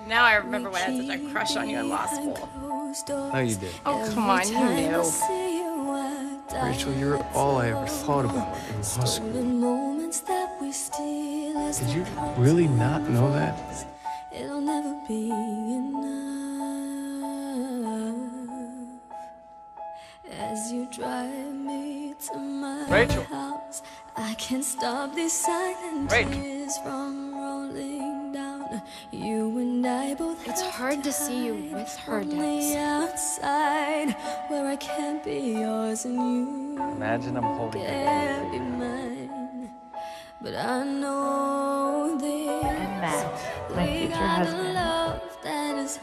Now I remember when I had such a crush on you in law school. No, you did. Oh, come on, you knew. Rachel, you're all I ever thought about in law school. Did you really not know that? It'll never be enough. As you drive me to my Rachel. house, I can't stop these silent tears from rolling down. You and I both. It's hard to see you with her, Dex. Outside, where I can't be yours and you Imagine I'm holding can't be you. mine. But I know this. And Matt, my We future got a husband. love that is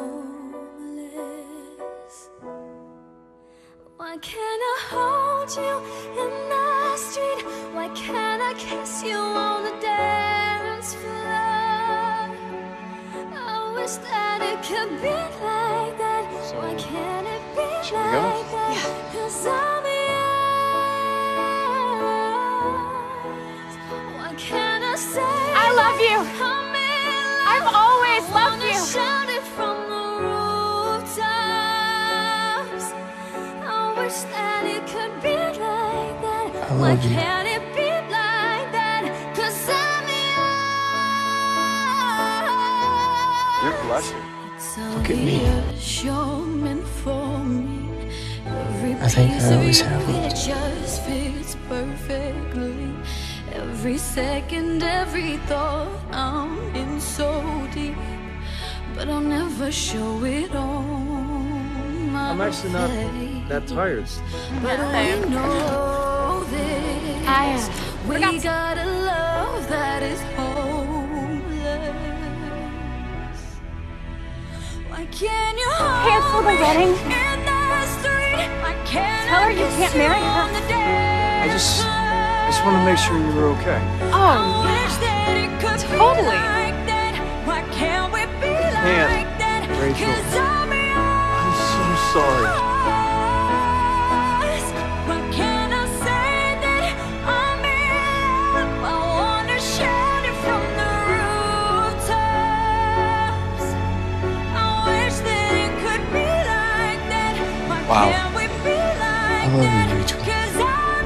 homeless. Why can't I hold you in the street? Why can't I kiss you on the dance floor? I wish that it could be like that. So, why can't it be should we like go? that? Yeah. 'Cause I'm yours. Why can't I say I love you. I'm in I've always loved you. shout it from the rooftops. I wish that it could be like that. I Why love you. can't it be like that? 'Cause I'm yours. You're blushing. Look at me. I think I always have It loved just fits perfectly. Every second, every thought, I'm in so deep, but I'll never show it on my I'm actually not face. that tired. But we know this. We got a love that is hopeless. Why can't you Cancel the wedding. in the street? Why can't Tell her I you kiss can't marry her. on the dance I just want to make sure you were okay. Oh, Wish that it could be Totally. like that. Why can't we be can't, like that? Rachel. 'Cause I'm I'm so sorry. yours. Why can't I say that I'm in? I wanna shout it from the rooftops. I wish that it could be like that. Why Wow. can't we be like I love you, that? Rachel. 'Cause I'm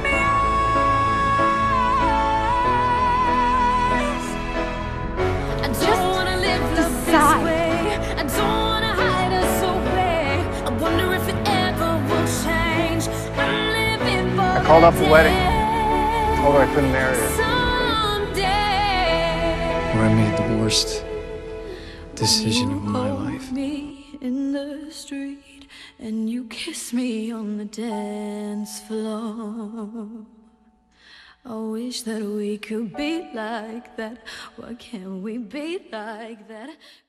yours. I don't wanna live this decide. way. I don't wanna hide us away. I wonder if it ever will change. I'm living for I called off the wedding. day. Told her I couldn't marry her. Someday. Or I made the worst decision of my You hold life. me in the street and you kiss me on the dance floor. I wish that we could be like that. Why can't we be like that?